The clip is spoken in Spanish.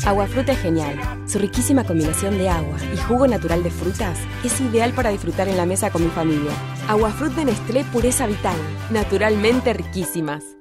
Aguafrut es genial. Su riquísima combinación de agua y jugo natural de frutas es ideal para disfrutar en la mesa con mi familia. Aguafrut de Nestlé, pureza vital, naturalmente riquísimas.